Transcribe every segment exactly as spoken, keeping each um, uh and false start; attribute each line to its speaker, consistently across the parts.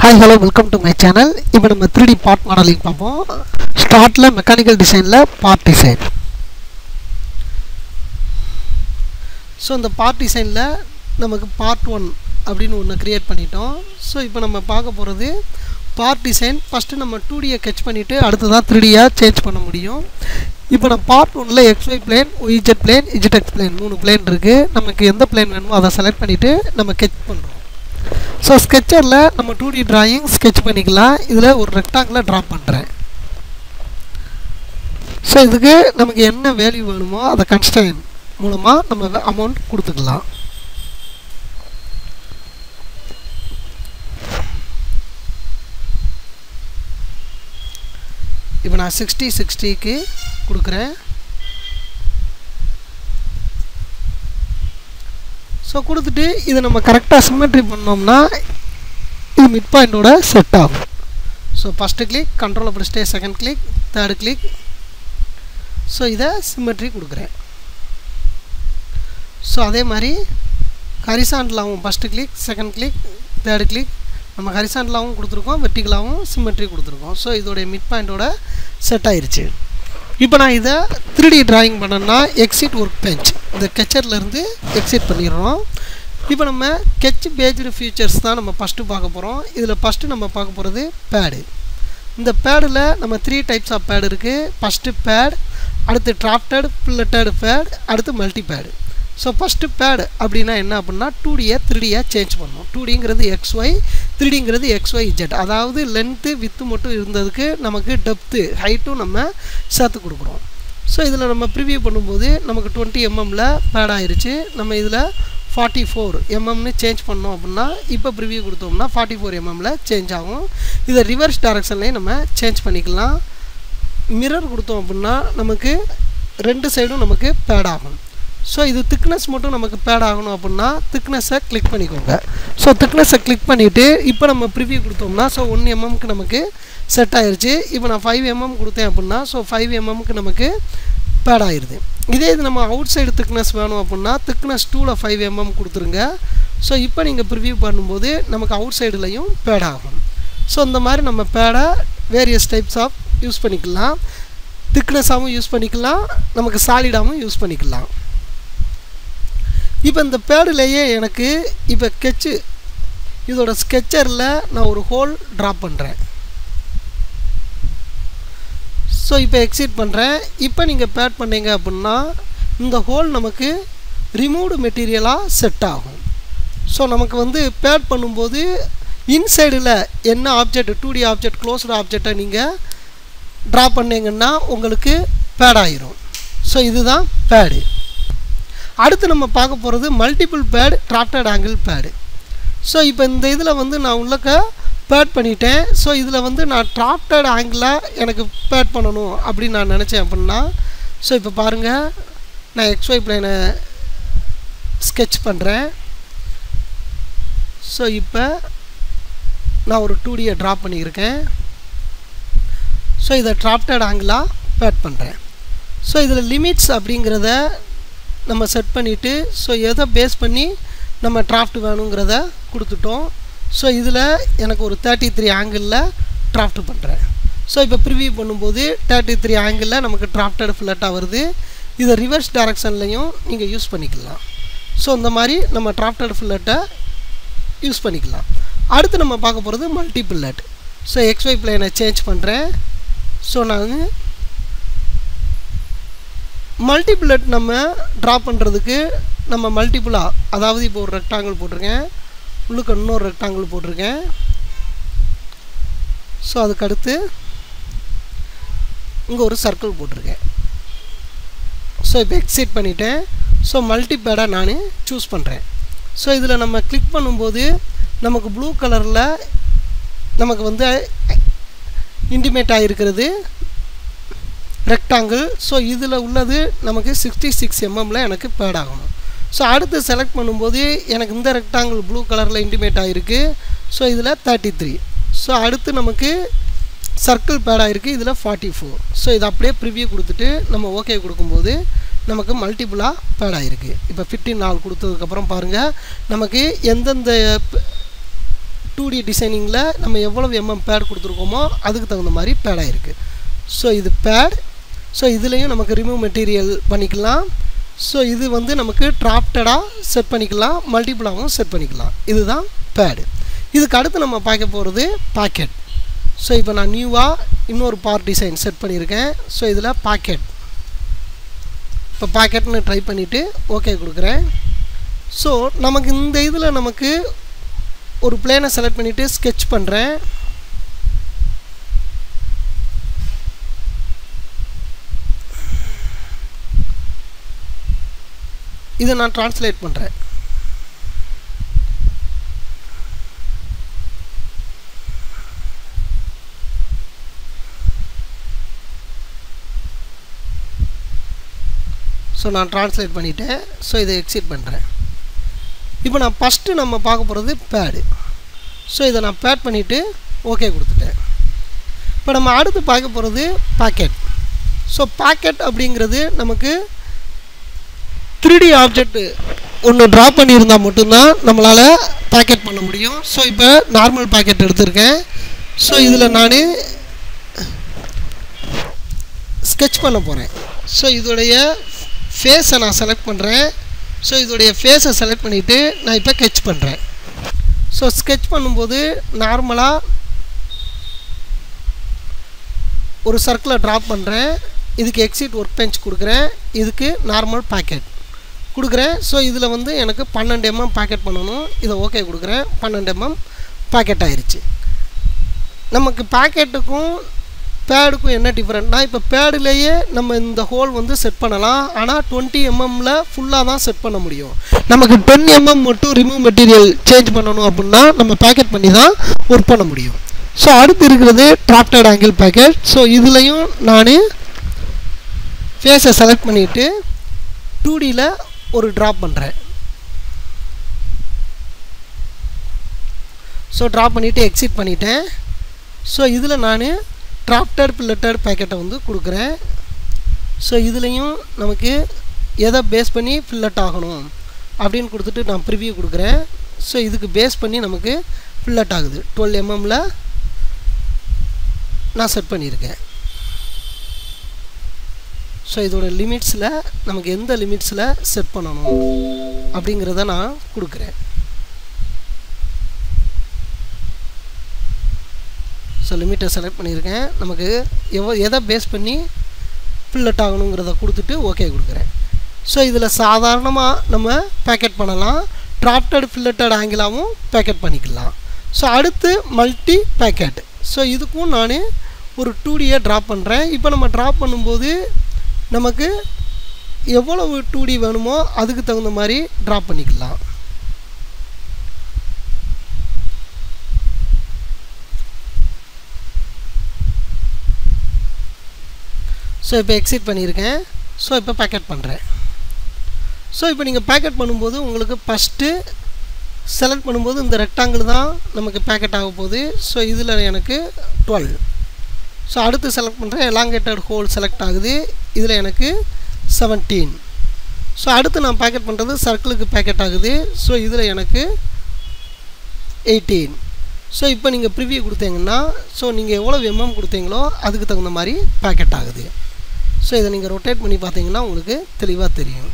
Speaker 1: Hi, hello, welcome to my channel. இப்போ நம்ம three D part modeling பார்ப்போம். ஸ்டார்ட்ல மெக்கானிக்கல் டிசைன்ல பார்ட் டிசைன். ஸோ இந்த பார்ட் டிசைன்ல நமக்கு பார்ட் ஒன் அப்படின்னு ஒன்று கிரியேட் பண்ணிட்டோம். ஸோ இப்போ நம்ம பார்க்க போகிறது பார்ட் டிசைன். ஃபஸ்ட்டு நம்ம டூ டியை கெச் பண்ணிவிட்டு அடுத்து தான் த்ரீ டியாக சேஞ்ச் பண்ண முடியும். இப்போ நம்ம பார்ட் ஒன்னில் XY plane, YZ plane, ZX plane மூணு பிளேன் இருக்குது. நமக்கு எந்த பிளேன் வேணுமோ அதை செலக்ட் பண்ணிவிட்டு நம்ம கெச் பண்ணுறோம். ஸோ ஸ்கெச்சரில் நம்ம டூ டி டிராயிங் ஸ்கெச் பண்ணிக்கலாம். இதில் ஒரு ரெக்டாங்கில் ட்ரா பண்ணுறேன். ஸோ இதுக்கு நமக்கு என்ன வேல்யூ வேணுமோ அதை கன்ஸ்ட்ரெயின் மூலமாக நம்ம அமௌண்ட் கொடுத்துக்கலாம். இப்போ நான் சிக்ஸ்டி சிக்ஸ்டிக்கு கொடுக்குறேன். ஸோ கொடுத்துட்டு இதை நம்ம கரெக்டாக சிமெட்ரி பண்ணோம்னா இது மிட் பாயிண்டோட செட் ஆகும். ஸோ ஃபஸ்ட்டு கிளிக், கண்ட்ரோலை பிடிச்சிட்டே second click, third click. So இதை சிமெட்ரி கொடுக்குறேன். ஸோ அதே மாதிரி ஹரிசாண்டலாகவும் first click, second click, third click. நம்ம ஹரிசாண்டலாகவும் கொடுத்துருக்கோம், வெர்டிகலாகவும் சிமெட்ரி கொடுத்துருக்கோம். ஸோ இதோடைய மிட் பாயிண்டோட செட் ஆயிடுச்சு. இப்போ நான் இதை த்ரீ டி டிராயிங் பண்ணேன்னா எக்ஸிட் ஒர்க் பெஞ்ச் இந்த கெச்சர்லேருந்து எக்ஸிட் பண்ணிடுறோம். இப்போ நம்ம கெச் பேஜ்டு ஃபியூச்சர்ஸ் தான் நம்ம ஃபஸ்ட்டு பார்க்க போகிறோம். இதில் ஃபஸ்ட்டு நம்ம பார்க்க போகிறது பேடு. இந்த பேடில் நம்ம த்ரீ டைப்ஸ் ஆஃப் பேடு இருக்குது. ஃபஸ்ட்டு பேட், அடுத்து டிராஃப்டட், ஃபில்லட்டட் பேட், அடுத்து multi pad. So first pad அப்படின்னா என்ன அப்படின்னா டூ டியை த்ரீ டியாக சேஞ்ச் பண்ணணும். டூ டிங்கிறது எக்ஸ் ஒய், த்ரீ டிங்கிறது எக்ஸ் ஒய் இஜெட். அதாவது லென்த்து வித்து மட்டும் இருந்ததுக்கு நமக்கு டெப்த்து ஹைட்டும் நம்ம சேர்த்து கொடுக்குறோம். ஸோ இதில் நம்ம ப்ரிவியூ பண்ணும்போது நமக்கு டுவெண்ட்டி எம்எம்மில் பேட் ஆயிடுச்சு. நம்ம இதில் ஃபார்ட்டி ஃபோர் எம்எம்னு சேஞ்ச் பண்ணோம் அப்படின்னா இப்போ ப்ரிவியூ கொடுத்தோம்னா ஃபார்ட்டி ஃபோர் எம்எம்மில் சேஞ்ச் ஆகும். இதை ரிவர்ஸ் டைரக்ஷன்லேயே நம்ம சேஞ்ச் பண்ணிக்கலாம். மிரர் கொடுத்தோம் அப்படின்னா நமக்கு ரெண்டு சைடும் நமக்கு பேட் ஆகும். ஸோ இது திக்னஸ் மட்டும் நமக்கு பேட் ஆகணும் அப்படின்னா திக்னஸை கிளிக் பண்ணிக்கோங்க. ஸோ திக்னஸை கிளிக் பண்ணிவிட்டு இப்போ நம்ம ப்ரிவியூ கொடுத்தோம்னா ஸோ ஒன் எம்எம்க்கு நமக்கு செட் ஆயிடுச்சு. இப்போ நான் ஃபைவ் எம்எம் கொடுத்தேன் அப்படின்னா ஸோ ஃபைவ் எம்எம்க்கு நமக்கு பேட் ஆயிடுது. இதே இது நம்ம அவுட் சைடு திக்னஸ் வேணும் அப்படின்னா திக்னஸ் டூவில் ஃபைவ் எம்எம் கொடுத்துருங்க. ஸோ இப்போ நீங்கள் ப்ரிவியூ பண்ணும்போது நமக்கு அவுட் சைடுலையும் பேட் ஆகும். ஸோ இந்த மாதிரி நம்ம பேடை வேரியஸ் டைப்ஸ் ஆஃப் யூஸ் பண்ணிக்கலாம். திக்னஸாகவும் யூஸ் பண்ணிக்கலாம், நமக்கு சாலிடாகவும் யூஸ் பண்ணிக்கலாம். இப்போ இந்த பேடுலேயே எனக்கு இப்போ ஸ்கெட்சு இதோட ஸ்கெச்சரில் நான் ஒரு ஹோல் ட்ரா பண்ணுறேன். ஸோ இப்போ எக்ஸிட் பண்ணுறேன். இப்போ நீங்கள் பேட் பண்ணீங்க அப்படின்னா இந்த ஹோல் நமக்கு ரிமூவ்டு மெட்டீரியலாக செட் ஆகும். ஸோ நமக்கு வந்து பேட் பண்ணும்போது இன்சைடில் என்ன object two D object closed ஆப்ஜெக்டை நீங்கள் ட்ரா பண்ணிங்கன்னா உங்களுக்கு பேட் ஆகிரும். ஸோ இதுதான் பேடு. அடுத்து நம்ம பார்க்க போகிறது multiple pad, drafted angle pad. So இப்போ இந்த இதில் வந்து நான் உள்ளக்க பேட் பண்ணிட்டேன். ஸோ இதில் வந்து நான் டிராஃப்டட் ஆங்கிளாக எனக்கு பேட் பண்ணணும் அப்படின்னு நான் நினச்சேன் அப்படின்னா ஸோ இப்போ பாருங்கள், நான் எக்ஸ்ஒய் பிளேனை ஸ்கெட்ச் பண்ணுறேன். ஸோ இப்போ நான் ஒரு டூ டியை ட்ரா பண்ணியிருக்கேன். ஸோ இதை டிராஃப்டட் ஆங்கிளாக பேட் பண்ணுறேன். ஸோ இதில் லிமிட்ஸ் அப்படிங்கிறத நம்ம செட் பண்ணிவிட்டு ஸோ எதை பேஸ் பண்ணி நம்ம டிராஃப்ட் வேணுங்கிறத கொடுத்துட்டோம். ஸோ இதில் எனக்கு ஒரு தேர்ட்டி த்ரீ ஆங்கிளில் டிராஃப்ட் பண்ணுறேன். ஸோ இப்போ ப்ரிவியூ பண்ணும்போது தேர்ட்டி த்ரீ ஆங்கிளில் நமக்கு டிராஃப்டட் ஃபில்லட்டாக வருது. இதை ரிவர்ஸ் டைரக்ஷன்லையும் நீங்கள் யூஸ் பண்ணிக்கலாம். ஸோ இந்த மாதிரி நம்ம டிராஃப்டட் ஃபில்லட்டை யூஸ் பண்ணிக்கலாம். அடுத்து நம்ம பார்க்க போகிறது மல்டி பில்லட். ஸோ எக்ஸ்ஒய் பிளேனை சேஞ்ச் பண்ணுறேன். ஸோ நான் மல்டிபிளட் நம்ம ட்ரா பண்ணுறதுக்கு நம்ம மல்டிபிளாக அதாவது இப்போ ஒரு ரெக்டாங்கிள் போட்டிருக்கேன், உள்ளுக்கு இன்னொரு ரெக்டாங்கிள் போட்டிருக்கேன். ஸோ அதுக்கடுத்து இங்கே ஒரு சர்க்கிள் போட்டிருக்கேன். ஸோ இப்போ எக்ஸிட் பண்ணிவிட்டேன். ஸோ மல்டிபேடை நான் சூஸ் பண்ணுறேன். ஸோ இதில் நம்ம கிளிக் பண்ணும்போது நமக்கு ப்ளூ கலரில் நமக்கு வந்து இன்டிமேட் ஆகிருக்கிறது ரெக்டாங்கிள். ஸோ இதில் உள்ளது நமக்கு சிக்ஸ்டி சிக்ஸ் எம்எம்மில் எனக்கு பேட் ஆகணும். ஸோ அடுத்து செலக்ட் பண்ணும்போது எனக்கு இந்த ரெக்டாங்கிள் ப்ளூ கலரில் இன்டிமேட் ஆகிருக்கு. ஸோ இதில் தேர்ட்டி த்ரீ. ஸோ அடுத்து நமக்கு சர்க்கிள் பேட் ஆகிருக்கு, இதில் ஃபார்ட்டி ஃபோர். ஸோ இதை அப்படியே ப்ரிவியூ கொடுத்துட்டு நம்ம ஓகே கொடுக்கும்போது நமக்கு மல்டிபிளாக பேட் ஆகிருக்கு. இப்போ ஃபிஃப்டீன் நாள் கொடுத்ததுக்கப்புறம் பாருங்கள் நமக்கு எந்தெந்த டூ டி டிசைனிங்கில் நம்ம எவ்வளவு எம்எம் பேட் கொடுத்துருக்கோமோ அதுக்கு தகுந்த மாதிரி பேடாக இருக்குது. ஸோ இது பேட். ஸோ இதுலேயும் நமக்கு ரிமூவ் மெட்டீரியல் பண்ணிக்கலாம். ஸோ இது வந்து நமக்கு டிராஃப்டடாக செட் பண்ணிக்கலாம், மல்டிபிளாகவும் செட் பண்ணிக்கலாம். இதுதான் பேடு. இதுக்கு அடுத்து நம்ம பார்க்க போகிறது பாக்கெட். ஸோ இப்போ நான் நியூவாக இன்னொரு பார்ட் டிசைன் செட் பண்ணியிருக்கேன். ஸோ இதில் பாக்கெட், இப்போ பாக்கெட்னு ட்ரை பண்ணிவிட்டு ஓகே கொடுக்குறேன். ஸோ நமக்கு இந்த இதில் நமக்கு ஒரு பிளேனை செலக்ட் பண்ணிவிட்டு ஸ்கெட்ச் பண்ணுறேன். இதை நான் ட்ரான்ஸ்லேட் பண்ணுறேன். ஸோ நான் ட்ரான்ஸ்லேட் பண்ணிவிட்டேன். ஸோ இதை எக்ஸிட் பண்ணுறேன். இப்போ நான் ஃபஸ்ட்டு நம்ம பார்க்க போகிறது பேடு. ஸோ இதை நான் பேட் பண்ணிவிட்டு ஓகே கொடுத்துட்டேன். இப்போ நம்ம அடுத்து பார்க்க போகிறது பாக்கெட். ஸோ பாக்கெட் அப்படிங்கிறது நமக்கு த்ரீ டி ஆப்ஜெக்ட் ஒன்று ட்ரா பண்ணியிருந்தால் மட்டும்தான் நம்மளால் பாக்கெட் பண்ண முடியும். ஸோ இப்போ நார்மல் பாக்கெட் எடுத்திருக்கேன். ஸோ இதில் நான் ஸ்கெட்ச் பண்ண போகிறேன். ஸோ இதோடைய ஃபேஸை நான் செலக்ட் பண்ணுறேன். ஸோ இதோடைய ஃபேஸை செலக்ட் பண்ணிவிட்டு நான் இப்போ ஸ்கெட்ச் பண்ணுறேன். ஸோ ஸ்கெட்ச் பண்ணும்போது நார்மலாக ஒரு சர்க்கிளை ட்ராப் பண்ணுறேன். இதுக்கு எக்ஸிட் ஒர்க் பெஞ்ச் கொடுக்குறேன். இதுக்கு நார்மல் பாக்கெட் கொடுக்குறேன். ஸோ இதில் வந்து எனக்கு பன்னெண்டு எம்எம் பாக்கெட் பண்ணணும். இதை ஓகே கொடுக்குறேன். பன்னெண்டு எம்எம் பாக்கெட் ஆயிடுச்சு. நமக்கு பாக்கெட்டுக்கும் பேடுக்கும் என்ன டிஃப்ரெண்ட்னா, இப்போ பேடுலேயே நம்ம இந்த ஹோல் வந்து செட் பண்ணலாம். ஆனால் டுவெண்ட்டி எம்எம்மில் ஃபுல்லாக தான் செட் பண்ண முடியும். நமக்கு டென் எம்எம் மட்டும் ரிமூவ் மெட்டீரியல் சேஞ்ச் பண்ணணும் அப்படின்னா நம்ம பேக்கெட் பண்ணி தான் ஒர்க் பண்ண முடியும். ஸோ அடுத்து இருக்கிறது டிராஃப்டட் ஆங்கிள் பேக்கெட். ஸோ இதுலேயும் நான் ஃபேஸை செலக்ட் பண்ணிவிட்டு டூ டியில் ஒரு ட்ராப் பண்ணுறேன். ஸோ ட்ராப் பண்ணிவிட்டு எக்ஸிட் பண்ணிட்டேன். ஸோ இதில் நான் டிராஃப்டட் ஃபில்லட்டட் பேக்கெட்டை வந்து கொடுக்குறேன். ஸோ இதுலேயும் நமக்கு எதை பேஸ் பண்ணி ஃபில்லட் ஆகணும் அப்படின்னு கொடுத்துட்டு நான் ப்ரிவியூ கொடுக்குறேன். ஸோ இதுக்கு பேஸ் பண்ணி நமக்கு ஃபில்லட் ஆகுது. டுவெல் எம்எம்மில் நான் செட் பண்ணியிருக்கேன். ஸோ இதோட லிமிட்ஸில் நமக்கு எந்த லிமிட்ஸில் செட் பண்ணணும் அப்படிங்கிறத நான் கொடுக்குறேன். ஸோ லிமிட்டை செலக்ட் பண்ணியிருக்கேன். நமக்கு எவ்வளோ எதை பேஸ் பண்ணி ஃபில்லட் ஆகணுங்கிறத கொடுத்துட்டு ஓகே கொடுக்குறேன். ஸோ இதில் சாதாரணமாக நம்ம பேக்கெட் பண்ணலாம். டிராஃப்டட் ஃபில்லட்டட் ஆங்கிளாகவும் பேக்கெட் பண்ணிக்கலாம். ஸோ அடுத்து மல்டி பேக்கெட். ஸோ இதுக்கும் நான் ஒரு டூ டியை ட்ராப் பண்ணுறேன். இப்போ நம்ம ட்ராப் பண்ணும்போது நமக்கு எவ்வளவு டூ டி வேணுமோ அதுக்கு தகுந்த மாதிரி ட்ராப் பண்ணிக்கலாம். ஸோ இப்போ எக்ஸிட் பண்ணியிருக்கேன். ஸோ இப்போ பேக்கெட் பண்ணுறேன். ஸோ இப்போ நீங்கள் பேக்கெட் பண்ணும்போது உங்களுக்கு ஃபஸ்ட்டு செலக்ட் பண்ணும்போது இந்த ரெக்டாங்கிள் தான் நமக்கு பேக்கெட் ஆக போகுது. ஸோ இதில் எனக்கு டுவெல். ஸோ அடுத்து செலக்ட் பண்ணுறேன். எலாங்கேட்டட் ஹோல் செலக்ட் ஆகுது. இதில் எனக்கு செவன்டீன். ஸோ அடுத்து நான் பேக்கெட் பண்ணுறது சர்க்கிளுக்கு பேக்கெட் ஆகுது. ஸோ இதில் எனக்கு எயிட்டீன். ஸோ இப்போ நீங்கள் ப்ரிவியூ கொடுத்தீங்கன்னா ஸோ நீங்கள் எவ்வளோ எம்எம் கொடுத்தீங்களோ அதுக்கு தகுந்த மாதிரி பேக்கெட் ஆகுது. ஸோ இதை நீங்கள் ரொட்டேட் பண்ணி பார்த்தீங்கன்னா உங்களுக்கு தெளிவாக தெரியும்.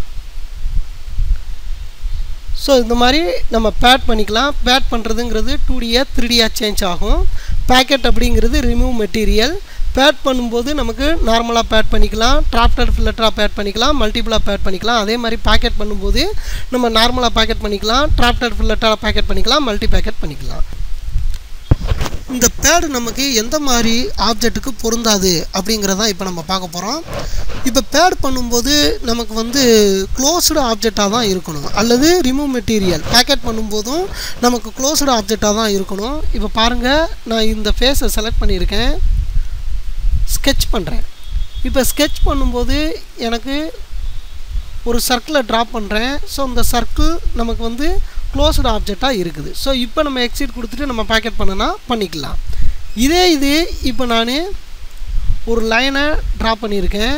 Speaker 1: ஸோ இந்த மாதிரி நம்ம பேட் பண்ணிக்கலாம். பேட் பண்ணுறதுங்கிறது டூ டியாக த்ரீ டியாக சேஞ்ச் ஆகும். பேக்கெட் அப்படிங்கிறது ரிமூவ் மெட்டீரியல். பேட் பண்ணும்போது நமக்கு நார்மலாக பேட் பண்ணிக்கலாம், டிராஃப்டட் ஃபில்லட்டராக பேட் பண்ணிக்கலாம், மல்டிபிளாக பேட் பண்ணிக்கலாம். அதே மாதிரி பேக்கெட் பண்ணும்போது நம்ம நார்மலாக பேக்கெட் பண்ணிக்கலாம், டிராஃப்டட் ஃபில்லட்டராக பேக்கெட் பண்ணிக்கலாம், மல்டி பேக்கெட் பண்ணிக்கலாம். இந்த பேடு நமக்கு எந்த மாதிரி ஆப்ஜெக்ட்டுக்கு பொருந்தாது அப்படிங்கிறதான் இப்போ நம்ம பார்க்க போகிறோம். இப்போ பேட் பண்ணும்போது நமக்கு வந்து க்ளோஸ்டு ஆப்ஜெக்டாக தான் இருக்கணும், அல்லது ரிமூவ் மெட்டீரியல் பேக்கெட் பண்ணும்போதும் நமக்கு க்ளோஸ்டு ஆப்ஜெக்டாக தான் இருக்கணும். இப்போ பாருங்கள், நான் இந்த ஃபேஸை செலக்ட் பண்ணியிருக்கேன், ஸ்கெட்ச் பண்ணுறேன். இப்போ ஸ்கெட்ச் பண்ணும்போது எனக்கு ஒரு சர்க்கிளை ட்ராப் பண்ணுறேன். ஸோ இந்த சர்க்கிள் நமக்கு வந்து க்ளோஸ்டு ஆப்ஜெக்டாக இருக்குது. ஸோ இப்போ நம்ம எக்ஸிட் கொடுத்துட்டு நம்ம பேக்கெட் பண்ணனா பண்ணிக்கலாம். இதே இது இப்போ நான் ஒரு லைனை ட்ரா பண்ணியிருக்கேன்.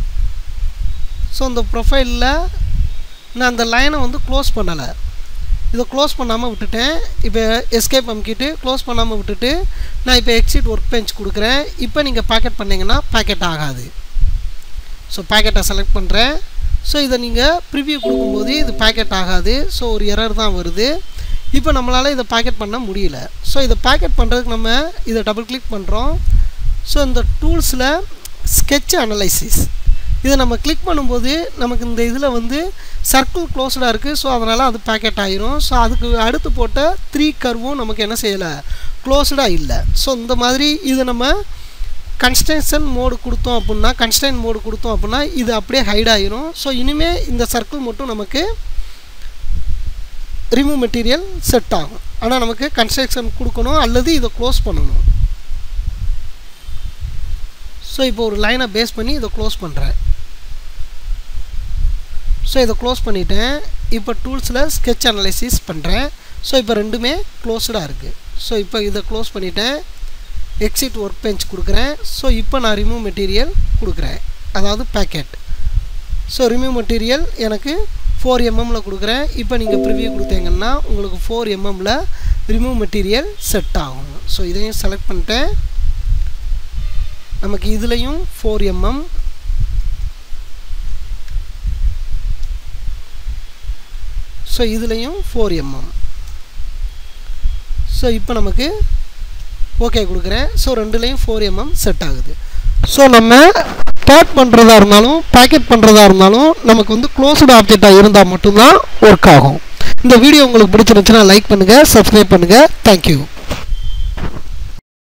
Speaker 1: ஸோ இந்த ப்ரொஃபைலில் நான் அந்த லைனை வந்து க்ளோஸ் பண்ணலை. இதை க்ளோஸ் பண்ணாமல் விட்டுட்டேன். இப்போ எஸ்கேப் அமுக்கிட்டு க்ளோஸ் பண்ணாமல் விட்டுட்டு நான் இப்போ எக்ஸிட் ஒர்க் பெஞ்ச் கொடுக்குறேன். இப்போ நீங்கள் பேக்கெட் பண்ணிங்கன்னா பேக்கெட் ஆகாது. ஸோ பேக்கெட்டை செலக்ட் பண்ணுறேன். ஸோ இதை நீங்கள் ப்ரிவியூ கொடுக்கும்போது இது பேக்கெட் ஆகாது. ஸோ ஒரு எரர் தான் வருது. இப்போ நம்மளால் இதை பேக்கெட் பண்ண முடியல. ஸோ இதை பேக்கெட் பண்ணுறதுக்கு நம்ம இதை டபுள் கிளிக் பண்ணுறோம். ஸோ இந்த டூல்ஸில் ஸ்கெட்ச் அனலைசிஸ் இதை நம்ம கிளிக் பண்ணும்போது நமக்கு இந்த இதில் வந்து சர்க்கிள் க்ளோஸ்டாக இருக்குது. ஸோ அதனால் அது பேக்கெட் ஆகிரும். ஸோ அதுக்கு அடுத்து போட்ட த்ரீ கர்வும் நமக்கு என்ன செய்யலை, க்ளோஸ்டாக இல்லை. ஸோ இந்த மாதிரி இதை நம்ம கன்ஸ்ட்ரக்ஷன் மோடு கொடுத்தோம் அப்படின்னா கன்ஸ்ட்ரெயின் மோடு கொடுத்தோம் அப்படின்னா இது அப்படியே ஹைட் ஆகிரும். ஸோ இனிமேல் இந்த சர்க்கிள் மட்டும் நமக்கு ரிமூவ் மெட்டீரியல் செட் ஆகும். ஆனால் நமக்கு கன்ஸ்ட்ரக்ஷன் கொடுக்கணும் அல்லது இதை க்ளோஸ் பண்ணணும். ஸோ இப்போ ஒரு லைனை பேஸ் பண்ணி இதை க்ளோஸ் பண்ணுறேன். ஸோ இதை க்ளோஸ் பண்ணிவிட்டேன். இப்போ டூல்ஸில் ஸ்கெட்ச் அனலைசிஸ் பண்ணுறேன். ஸோ இப்போ ரெண்டுமே க்ளோஸ்டாக இருக்குது. ஸோ இப்போ இதை க்ளோஸ் பண்ணிவிட்டேன். எக்ஸிட் ஒர்க் பெஞ்ச் கொடுக்குறேன். ஸோ இப்போ நான் ரிமூவ் மெட்டீரியல் கொடுக்குறேன், அதாவது பேக்கெட். ஸோ ரிமூவ் மெட்டீரியல் எனக்கு ஃபோர் எம்எம்மில் கொடுக்குறேன். இப்போ நீங்கள் ப்ரிவியூ கொடுத்தீங்கன்னா உங்களுக்கு ஃபோர் எம்எம்மில் ரிமூவ் மெட்டீரியல் செட் ஆகும். ஸோ இதையும் செலக்ட் பண்ணிட்டேன். நமக்கு இதுலேயும் ஃபோர் எம்எம், ஸோ இதுலேயும் ஃபோர் எம்எம். ஸோ இப்போ நமக்கு ஓகே கொடுக்குறேன். ஸோ ரெண்டுலேயும் ஃபோர் எம்எம் செட் ஆகுது. ஸோ நம்ம பேக் பண்ணுறதா இருந்தாலும் பேக்கெட் பண்ணுறதா இருந்தாலும் நமக்கு வந்து க்ளோஸ்டு ஆப்ஜெக்டாக இருந்தால் மட்டும்தான் ஒர்க் ஆகும். இந்த வீடியோ உங்களுக்கு பிடிச்சிருந்துச்சுன்னா லைக் பண்ணுங்கள், சப்ஸ்கிரைப் பண்ணுங்கள். தேங்க்யூ.